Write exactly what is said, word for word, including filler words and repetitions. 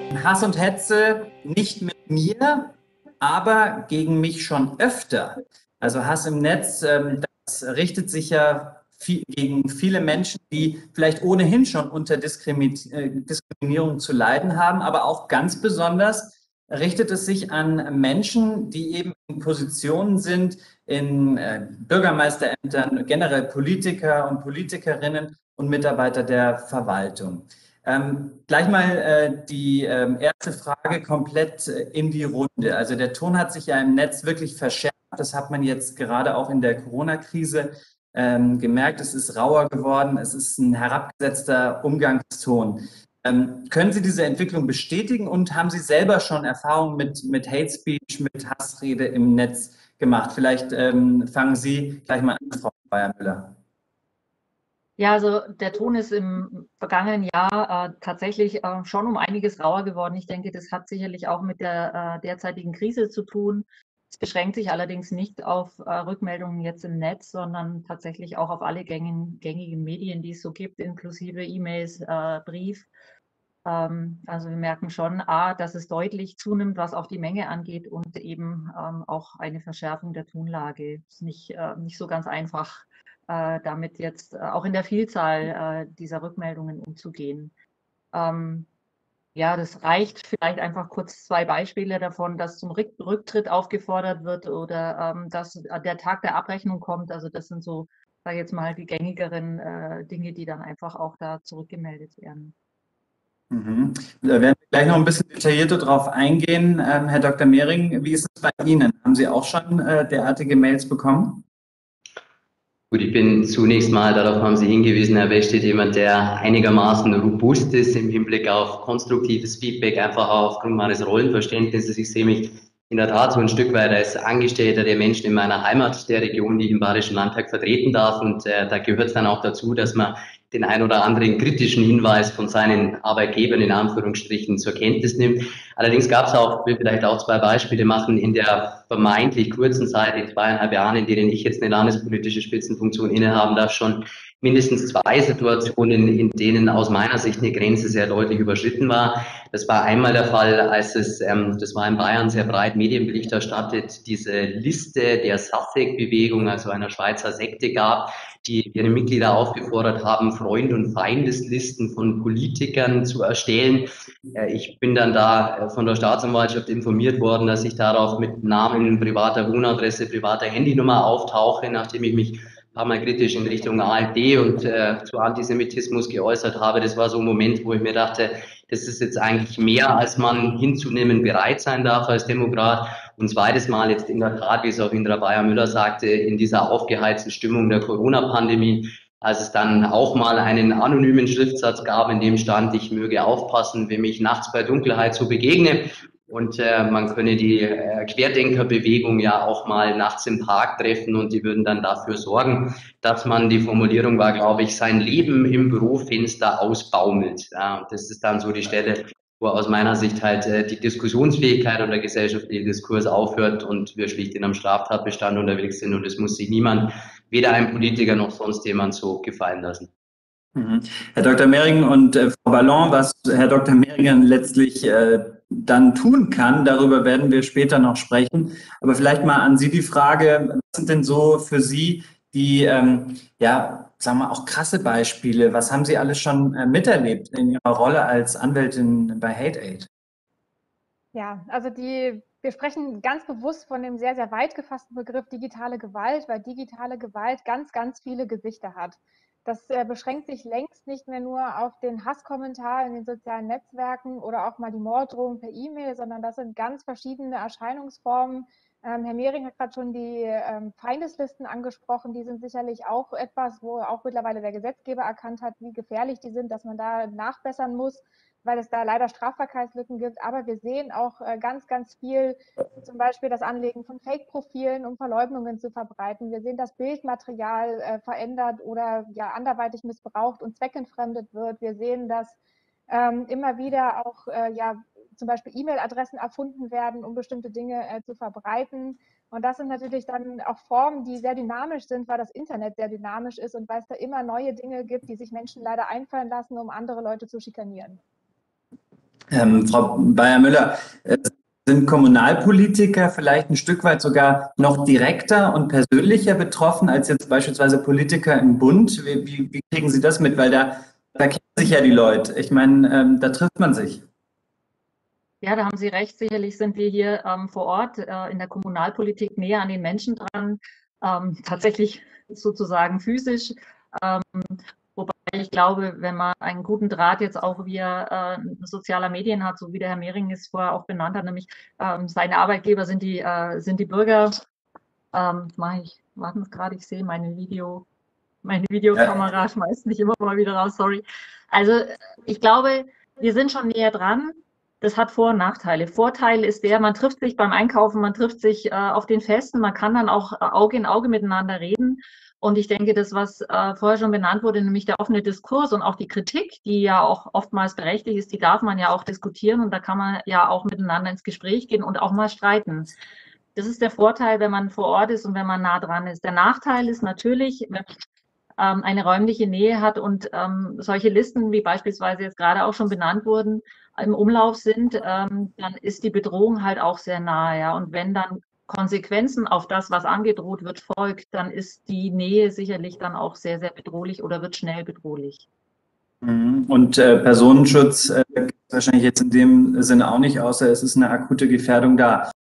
Hass und Hetze nicht mit mir, aber gegen mich schon öfter. Also Hass im Netz, ähm, das richtet sich ja viel, gegen viele Menschen, die vielleicht ohnehin schon unter Diskrimi äh, Diskriminierung zu leiden haben, aber auch ganz besonders richtet es sich an Menschen, die eben in Positionen sind, in äh, Bürgermeisterämtern, generell Politiker und Politikerinnen und Mitarbeiter der Verwaltung. Ähm, gleich mal äh, die ähm, erste Frage komplett äh, in die Runde. Also der Ton hat sich ja im Netz wirklich verschärft. Das hat man jetzt gerade auch in der Corona-Krise ähm, gemerkt. Es ist rauer geworden. Es ist ein herabgesetzter Umgangston. Ähm, können Sie diese Entwicklung bestätigen und haben Sie selber schon Erfahrungen mit, mit Hate Speech, mit Hassrede im Netz gemacht? Vielleicht ähm, fangen Sie gleich mal an, Frau Bayermüller. Ja, also der Ton ist im vergangenen Jahr äh, tatsächlich äh, schon um einiges rauer geworden. Ich denke, das hat sicherlich auch mit der äh, derzeitigen Krise zu tun. Es beschränkt sich allerdings nicht auf äh, Rückmeldungen jetzt im Netz, sondern tatsächlich auch auf alle gängigen, gängigen Medien, die es so gibt, inklusive E-Mails, äh, Brief. Ähm, also wir merken schon, A, dass es deutlich zunimmt, was auch die Menge angeht und eben ähm, auch eine Verschärfung der Tonlage. Ist nicht, äh, nicht so ganz einfach, äh, damit jetzt äh, auch in der Vielzahl äh, dieser Rückmeldungen umzugehen. Ähm, ja, das reicht vielleicht einfach kurz zwei Beispiele davon, dass zum Rück Rücktritt aufgefordert wird oder ähm, dass der Tag der Abrechnung kommt. Also das sind so, sage ich jetzt mal, die gängigeren äh, Dinge, die dann einfach auch da zurückgemeldet werden. Mhm. Da werden wir gleich noch ein bisschen detaillierter drauf eingehen. Ähm, Herr Doktor Mehring, wie ist es bei Ihnen? Haben Sie auch schon äh, derartige Mails bekommen? Gut, ich bin zunächst mal, darauf haben Sie hingewiesen, Herr Bechstedt, jemand, der einigermaßen robust ist im Hinblick auf konstruktives Feedback, einfach auch aufgrund meines Rollenverständnisses. Ich sehe mich in der Tat so ein Stück weit als Angestellter der Menschen in meiner Heimat, der Region, die ich im Bayerischen Landtag vertreten darf. Und äh, da gehört es dann auch dazu, dass man den ein oder anderen kritischen Hinweis von seinen Arbeitgebern in Anführungsstrichen zur Kenntnis nimmt. Allerdings gab es auch, will vielleicht auch zwei Beispiele machen, in der vermeintlich kurzen Zeit, in zweieinhalb Jahren, in denen ich jetzt eine landespolitische Spitzenfunktion innehaben darf, schon mindestens zwei Situationen, in denen aus meiner Sicht eine Grenze sehr deutlich überschritten war. Das war einmal der Fall, als es, ähm, das war in Bayern sehr breit Medienbericht erstattet, diese Liste der Sasek-Bewegung, also einer Schweizer Sekte gab, die ihre Mitglieder aufgefordert haben, Freund- und Feindeslisten von Politikern zu erstellen. Ich bin dann da von der Staatsanwaltschaft informiert worden, dass ich darauf mit Namen, privater Wohnadresse, privater Handynummer auftauche, nachdem ich mich ein paar Mal kritisch in Richtung AfD und äh, zu Antisemitismus geäußert habe. Das war so ein Moment, wo ich mir dachte, das ist jetzt eigentlich mehr, als man hinzunehmen bereit sein darf als Demokrat. Und zweites Mal jetzt in der Tat, wie es auch Indra Bayer-Müller sagte, in dieser aufgeheizten Stimmung der Corona-Pandemie, als es dann auch mal einen anonymen Schriftsatz gab, in dem stand, ich möge aufpassen, wenn mich nachts bei Dunkelheit so begegne. Und äh, man könne die äh, Querdenkerbewegung ja auch mal nachts im Park treffen und die würden dann dafür sorgen, dass man, die Formulierung war, glaube ich, sein Leben im Bürofenster ausbaumelt. Ja, und das ist dann so die Stelle, wo aus meiner Sicht halt äh, die Diskussionsfähigkeit und der gesellschaftliche Diskurs aufhört und wir schlicht in einem Straftatbestand unterwegs sind und es muss sich niemand, weder ein Politiker noch sonst jemand, so gefallen lassen. Mhm. Herr Doktor Mehring und äh, Frau Ballon, was Herr Doktor Mehring letztlich äh, dann tun kann, darüber werden wir später noch sprechen. Aber vielleicht mal an Sie die Frage, was sind denn so für Sie die, ähm, ja, sagen wir auch krasse Beispiele? Was haben Sie alles schon äh, miterlebt in Ihrer Rolle als Anwältin bei Hate Aid? Ja, also die, wir sprechen ganz bewusst von dem sehr, sehr weit gefassten Begriff digitale Gewalt, weil digitale Gewalt ganz, ganz viele Gesichter hat. Das äh, beschränkt sich längst nicht mehr nur auf den Hasskommentar in den sozialen Netzwerken oder auch mal die Morddrohung per E-Mail, sondern das sind ganz verschiedene Erscheinungsformen. Ähm, Herr Mehring hat gerade schon die ähm, Feindeslisten angesprochen. Die sind sicherlich auch etwas, wo auch mittlerweile der Gesetzgeber erkannt hat, wie gefährlich die sind, dass man da nachbessern muss, weil es da leider Strafbarkeitslücken gibt. Aber wir sehen auch äh, ganz, ganz viel, zum Beispiel das Anlegen von Fake-Profilen, um Verleumdungen zu verbreiten. Wir sehen, dass Bildmaterial äh, verändert oder ja anderweitig missbraucht und zweckentfremdet wird. Wir sehen, dass ähm, immer wieder auch äh, ja zum Beispiel E-Mail-Adressen erfunden werden, um bestimmte Dinge äh, zu verbreiten. Und das sind natürlich dann auch Formen, die sehr dynamisch sind, weil das Internet sehr dynamisch ist und weil es da immer neue Dinge gibt, die sich Menschen leider einfallen lassen, um andere Leute zu schikanieren. Ähm, Frau Bayer-Müller, äh, sind Kommunalpolitiker vielleicht ein Stück weit sogar noch direkter und persönlicher betroffen als jetzt beispielsweise Politiker im Bund? Wie, wie, wie kriegen Sie das mit? Weil da, da kennen sich ja die Leute. Ich meine, ähm, da trifft man sich. Ja, da haben Sie recht. Sicherlich sind wir hier ähm, vor Ort äh, in der Kommunalpolitik näher an den Menschen dran, ähm, tatsächlich sozusagen physisch. Ähm, wobei ich glaube, wenn man einen guten Draht jetzt auch via äh, sozialer Medien hat, so wie der Herr Mehring es vorher auch benannt hat, nämlich ähm, seine Arbeitgeber sind die, äh, sind die Bürger. Ähm, mache ich, warten Sie gerade, ich sehe meine Video, meine Videokamera ja. Schmeißt mich immer mal wieder raus, sorry. Also ich glaube, wir sind schon näher dran. Das hat Vor- und Nachteile. Vorteil ist der, man trifft sich beim Einkaufen, man trifft sich äh, auf den Festen, man kann dann auch äh, Auge in Auge miteinander reden. Und ich denke, das, was äh, vorher schon benannt wurde, nämlich der offene Diskurs und auch die Kritik, die ja auch oftmals berechtigt ist, die darf man ja auch diskutieren und da kann man ja auch miteinander ins Gespräch gehen und auch mal streiten. Das ist der Vorteil, wenn man vor Ort ist und wenn man nah dran ist. Der Nachteil ist natürlich, wenn man ähm, eine räumliche Nähe hat und ähm, solche Listen, wie beispielsweise jetzt gerade auch schon benannt wurden, im Umlauf sind, ähm, dann ist die Bedrohung halt auch sehr nahe. Ja? Und wenn dann Konsequenzen auf das, was angedroht wird, folgt, dann ist die Nähe sicherlich dann auch sehr, sehr bedrohlich oder wird schnell bedrohlich. Und äh, Personenschutz äh, gibt es wahrscheinlich jetzt in dem Sinne auch nicht, außer es ist eine akute Gefährdung da.